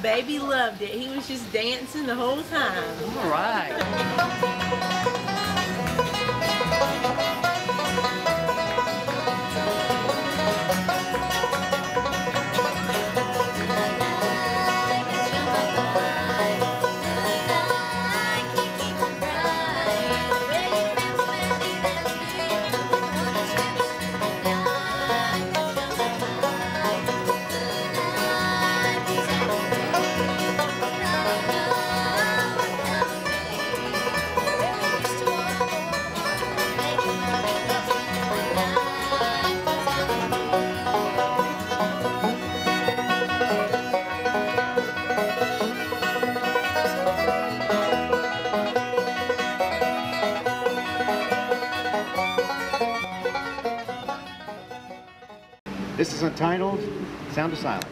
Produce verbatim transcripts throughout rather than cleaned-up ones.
baby loved it. He was just dancing the whole time. All right. This is entitled Sound of Silence.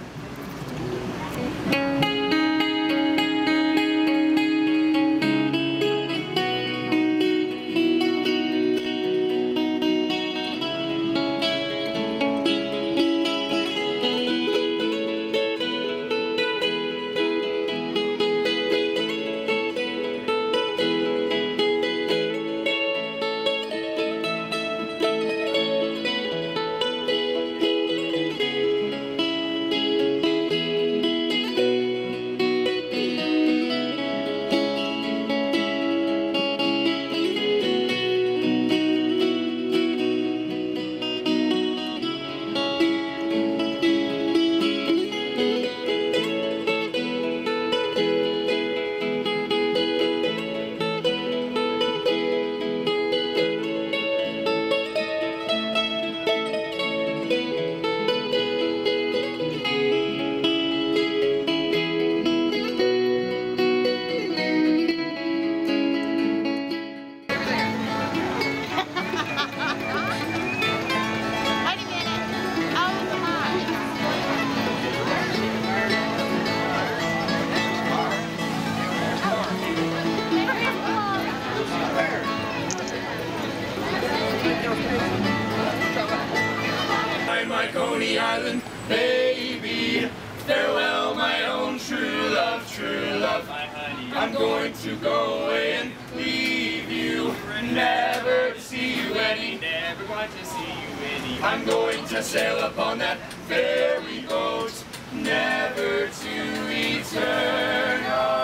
My Coney Island baby, farewell my own true love, true love. I'm going to go away and leave you, never to see you any, never going to see you any. I'm going to sail upon that ferry boat, never to return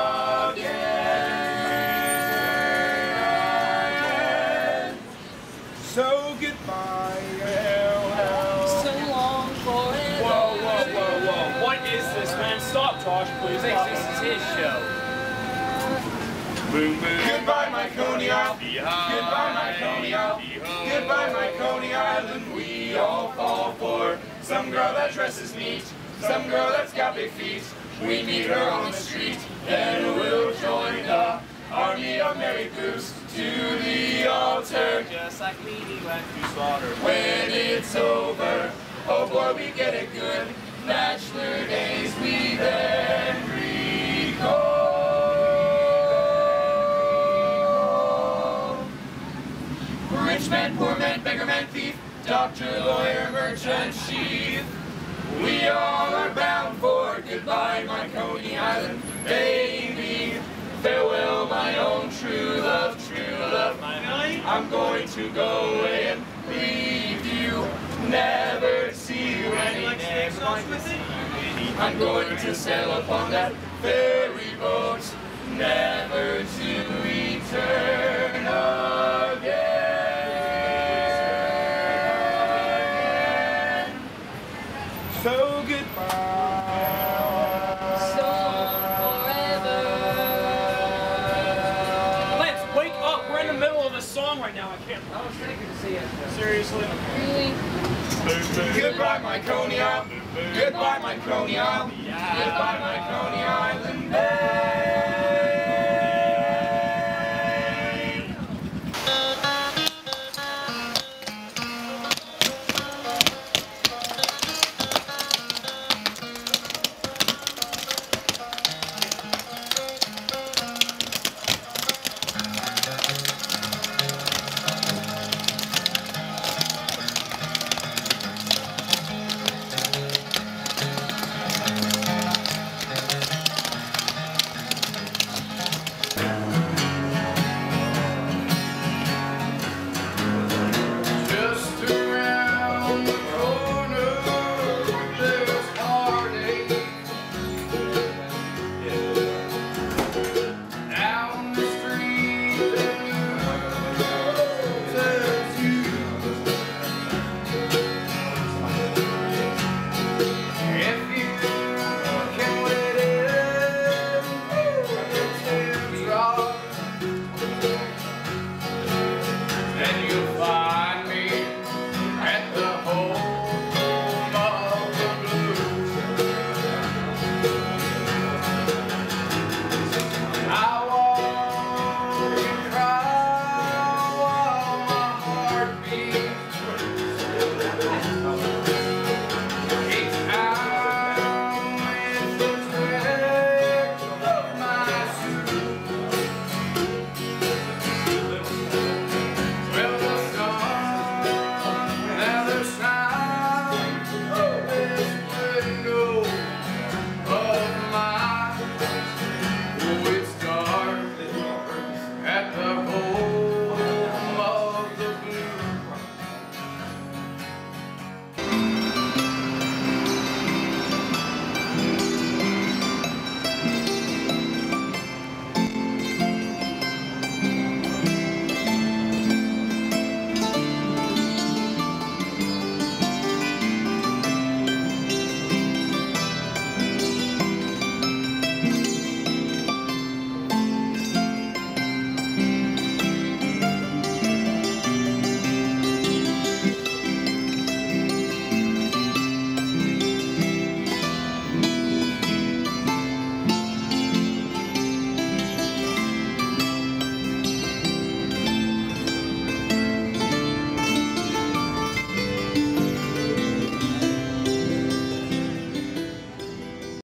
again. So goodbye. Stop, Josh, please. Stop. This is his show. Boom, boom. Goodbye, my Coney Island. Goodbye, my Coney Island. Goodbye, my Coney Island. We all fall for some girl that dresses neat, some girl that's got big feet. We meet her on the street, and we'll join the army of Mary Poos to the altar. Just like we went to slaughter. When it's over, oh boy, we get it good. Bachelor days we then recall. Rich man, poor man, beggar man, thief, doctor, lawyer, merchant, chief. We all are bound for goodbye, my Coney Island baby. Farewell, my own true love, true love. I'm going to go away and leave you, never see you any. I'm going to sail upon that ferry boat, never to return again. So goodbye. So forever. Lance, wake up! We're in the middle of a song right now. I can't. I was thinking to see it. Seriously? Really? Goodbye, my Coney Island. Goodbye, my Coney Island. Goodbye,